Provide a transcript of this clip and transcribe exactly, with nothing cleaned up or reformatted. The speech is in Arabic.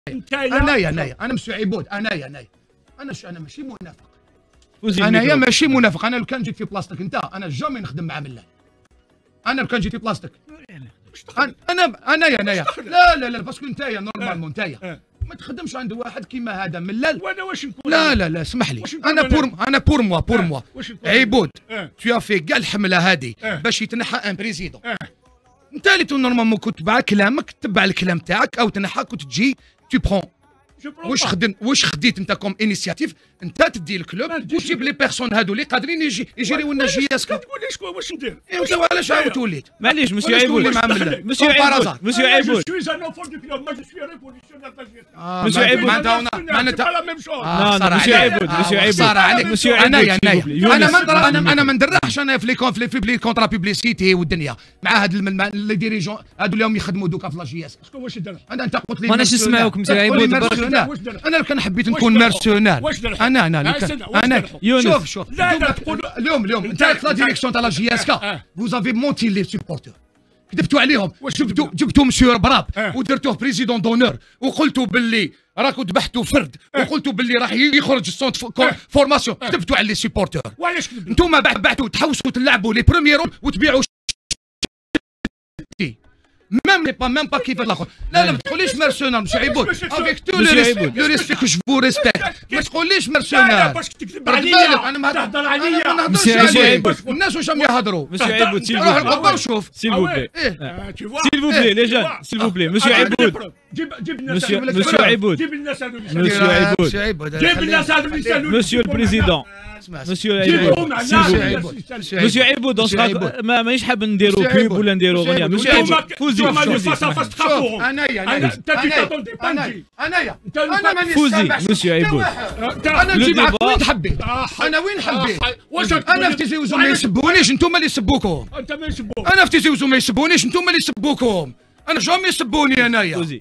انايا انايا انا مسيو عبود انايا انايا انا انا ماشي منافق. انايا ماشي منافق. انا لو كان جيت في بلاصتك انت انا جامي نخدم مع ملال. انا لو كان جيت في بلاصتك انا انايا انايا لا لا لا باسكو نتايا نورمالمون نتايا ما تخدمش عند واحد كيما هذا ملال. وانا واش نكون؟ لا لا لا اسمح لي انا بور انا بور موا بور موا عبود تو في كاع الحمله هذه باش يتنحى ان بريزيدون. انت اللي نورمالمون كنت تبع كلامك تبع الكلام تاعك او تنحى كنت تجي تو برون. واش خدم واش خديت انت كوم انيسياتيف انت تدي الكلوب وتجيب لي بيرسون هادو اللي قادرين يجي يجريو لنا جياسك. تقول لي شكون واش ندير؟ انت علاش عاود وليت؟ معليش مسيو عيبود مسيو عيبود مسيو عيبود مسيو عيبود معناتها مسيو عيبود مسيو عيبود صار عليك مسيو انا عيبود انا ما انا انا ما ندرحش انا في لي في لي كونترا بوبليسيتي والدنيا مع هاد لي ديريجون هادو اليوم يخدموا دوكا في لاجياس. شكون واش درنا؟ انا انت قلت لي ماناش نسمعوك مسيو عيبود. انا لو كان حبيت نكون ميرسونال انا انا انا شوف شوف اليوم اليوم انت لا ديريكسيون تاع لا جي اس كا فوز افي مونتي لي سوبورتور كذبتوا عليهم. جبتوا جبتوا مسيو براب ودرتوه بريزيدون دونور وقلتوا باللي راكم ذبحتوا فرد وقلتوا باللي راح يخرج السونت فورماسيون. كذبتوا على لي سوبورتور. وعلاش كذبتوا؟ انتوما بعتوا تحوسوا تلعبوا لي بروميير رون وتبيعوا ميم ني با ميم با كيف الاخر. لا لا ما تقوليش ميرسونال مسيو عبود افيك تو لو ريسبي كو جو فو ريسبكت. ما تقوليش ميرسونال باش تكذب عليا انا ما تهضر عليا. مسيو عيبود الناس واش راهم يهضروا. مسيو عيبود سيل روح فو القبه وشوف سيل فو بلي سيل فو بلي لي جون سيل فو بلي مسيو عيبود جيب جيب الناس مسيو مسيو عيبود جيب الناس هذو مسيو عيبود جيب الناس هذو اللي يسالوا مسيو البريزيدون مسيو عيبود مسيو عيبود ما مانيش حاب نديرو بوب ولا نديرو غنيه. مسيو عيبود فوزي فوزي انايا انا انت تاتوندي بانجي انايا انا ماني فوزي مسيو عيبود انا نجي معاك وين حبيت. انا وين حبيت انا في تيزي وزو ما يسبونيش انتوما اللي يسبوكم. انت ما يسبوك انا في تيزي وزو ما يسبونيش انتوما اللي يسبوكم. انا جامي يسبوني انايا.